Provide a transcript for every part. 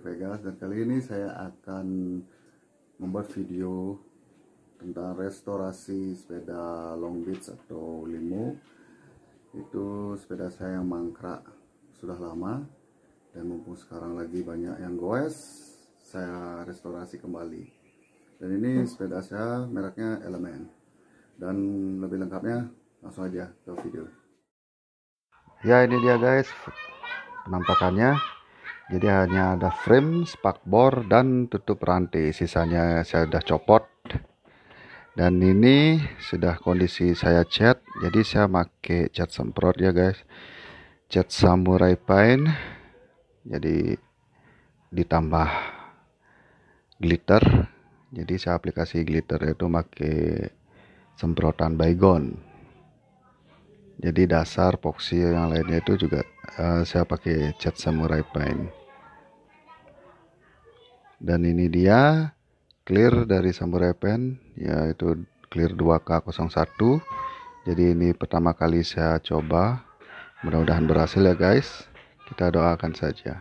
Vegas, dan kali ini saya akan membuat video tentang restorasi sepeda long beach atau limo. Itu sepeda saya yang mangkrak sudah lama, dan mumpung sekarang lagi banyak yang goes, saya restorasi kembali. Dan ini sepeda saya mereknya Element. Dan lebih lengkapnya langsung aja ke video. Ya, ini dia guys penampakannya. Jadi hanya ada frame, spakbor, dan tutup rantai. Sisanya saya sudah copot. Dan ini sudah kondisi saya cat. Jadi saya pakai cat semprot ya guys. Cat Samurai Paint. Jadi ditambah glitter. Jadi saya aplikasi glitter itu pakai semprotan Baygon. Jadi dasar epoxy yang lainnya itu juga saya pakai cat Samurai Paint. Dan ini dia clear dari Samurai Paint, yaitu clear 2K01. Jadi ini pertama kali saya coba, mudah-mudahan berhasil ya guys. Kita doakan saja.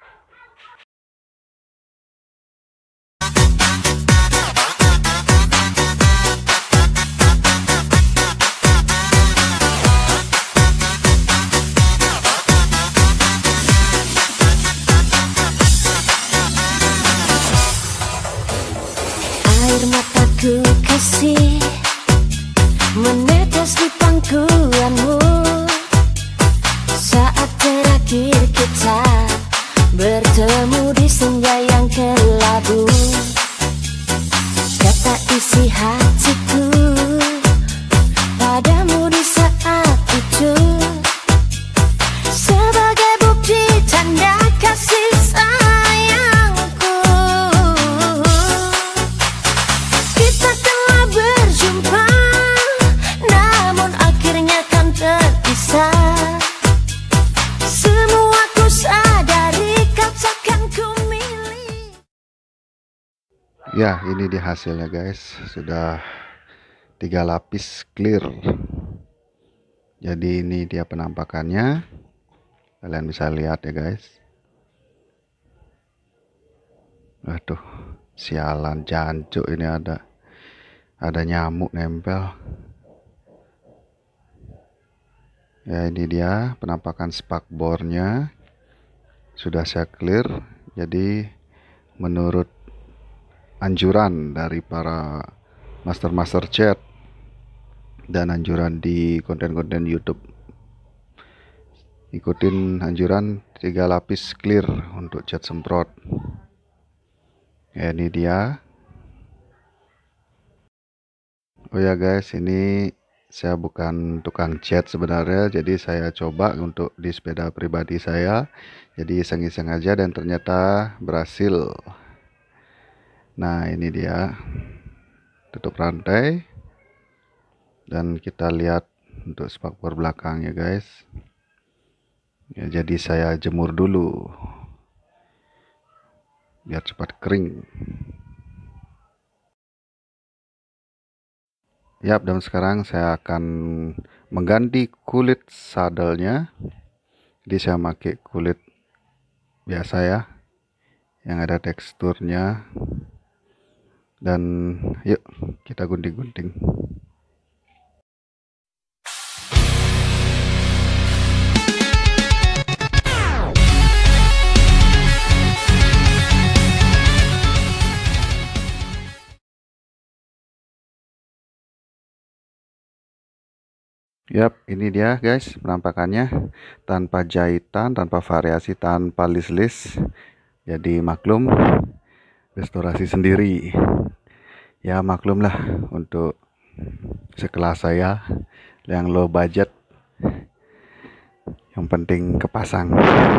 Air mataku kasih menetes di pangkuanmu saat terakhir kita bertemu di senja yang kelabu. Kata isi hatiku padamu di saat itu sebagai bukti tanda kasih sayangku. Kita telah berjumpa, namun akhirnya kan terpisah. Semua ku sadari kau takkan ku milih. Ya, ini dia hasilnya guys. Sudah 3 lapis clear. Jadi ini dia penampakannya. Kalian bisa lihat ya guys. Aduh, sialan jancuk, ini ada nyamuk nempel. Ya, ini dia penampakan spakbornya. Sudah saya clear. Jadi menurut anjuran dari para master cat dan anjuran di konten-konten YouTube, ikutin anjuran 3 lapis clear untuk cat semprot. Ya, ini dia. Oh ya guys, ini saya bukan tukang cat sebenarnya, jadi saya coba untuk di sepeda pribadi saya. Jadi iseng-iseng aja dan ternyata berhasil. Nah, ini dia tutup rantai. Dan kita lihat untuk spakbor belakang ya guys. Ya, jadi saya jemur dulu biar cepat kering. Yap, dan sekarang saya akan mengganti kulit sadelnya. Jadi saya pakai kulit biasa ya, yang ada teksturnya. Dan yuk kita gunting-gunting. Yap, ini dia guys penampakannya, tanpa jahitan, tanpa variasi, tanpa list. Jadi maklum, restorasi sendiri. Ya maklum lah untuk sekelas saya yang low budget, yang penting kepasang.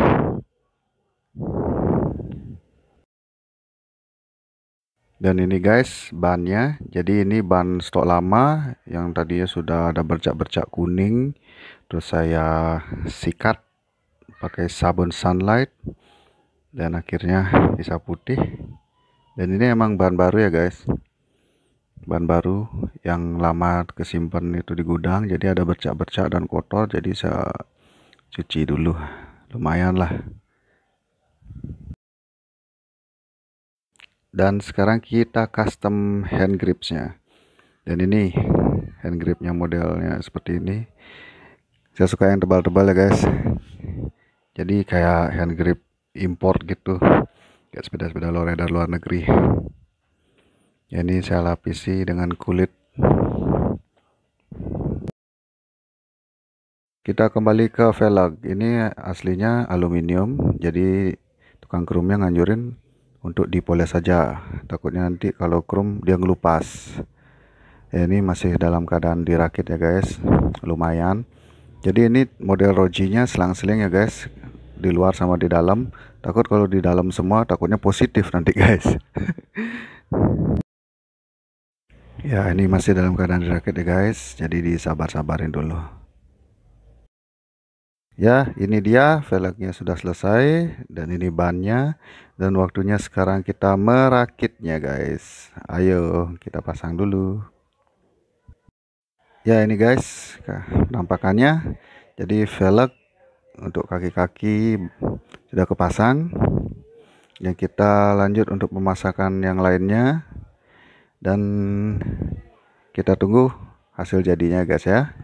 Dan ini guys bannya, jadi ini ban stok lama yang tadinya sudah ada bercak-bercak kuning, terus saya sikat pakai sabun Sunlight dan akhirnya bisa putih. Dan ini emang ban baru ya guys, ban baru yang lama kesimpan itu di gudang, jadi ada bercak-bercak dan kotor, jadi saya cuci dulu, lumayan lah. Dan sekarang kita custom hand gripsnya. Dan ini hand gripnya modelnya seperti ini. Saya suka yang tebal-tebal ya guys. Jadi kayak hand grip import gitu, kayak sepeda-sepeda lowrider luar negeri. Ya, ini saya lapisi dengan kulit. Kita kembali ke velg. Ini aslinya aluminium, jadi tukang krumnya nganjurin untuk dipoles saja. Takutnya nanti kalau krum dia ngelupas. Ya, ini masih dalam keadaan dirakit ya guys, lumayan. Jadi ini model rojinya selang-seling ya guys, di luar sama di dalam. Takut kalau di dalam semua, takutnya positif nanti guys. Ya, ini masih dalam keadaan dirakit ya guys, jadi disabar-sabarin dulu. Ya, ini dia velgnya sudah selesai, dan ini bannya, dan waktunya sekarang kita merakitnya guys. Ayo kita pasang dulu. Ya, ini guys penampakannya. Jadi velg untuk kaki-kaki sudah kepasang, dan kita lanjut untuk pemasangan yang lainnya, dan kita tunggu hasil jadinya guys ya.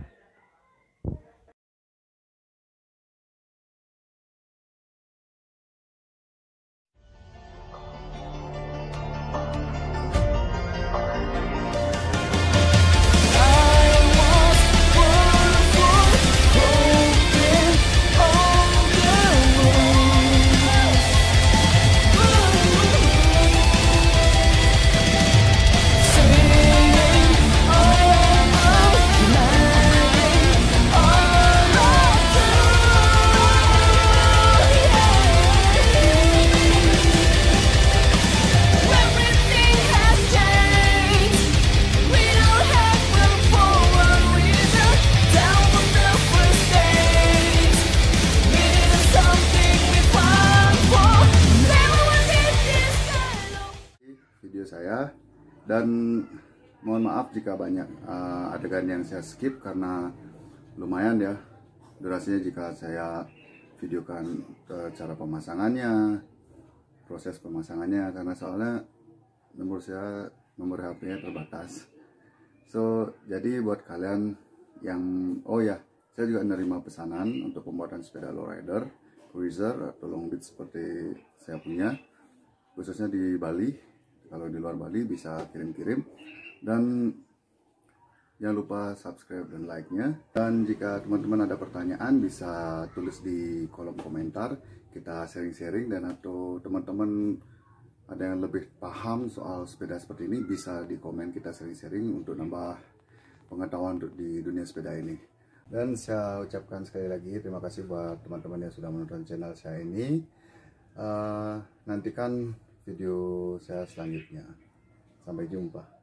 Video saya, dan mohon maaf jika banyak adegan yang saya skip karena lumayan ya durasinya jika saya videokan cara pemasangannya, proses pemasangannya, karena soalnya nomor HP-nya terbatas. So jadi buat kalian yang saya juga menerima pesanan untuk pembuatan sepeda lowrider, cruiser atau long beat seperti saya punya, khususnya di Bali. Kalau di luar Bali bisa kirim-kirim, dan jangan lupa subscribe dan like-nya. Dan jika teman-teman ada pertanyaan bisa tulis di kolom komentar, kita sharing-sharing, dan atau teman-teman ada yang lebih paham soal sepeda seperti ini bisa di komen, kita sharing-sharing untuk nambah pengetahuan di dunia sepeda ini. Dan saya ucapkan sekali lagi terima kasih buat teman-teman yang sudah menonton channel saya ini. Nantikan video saya selanjutnya. Sampai jumpa.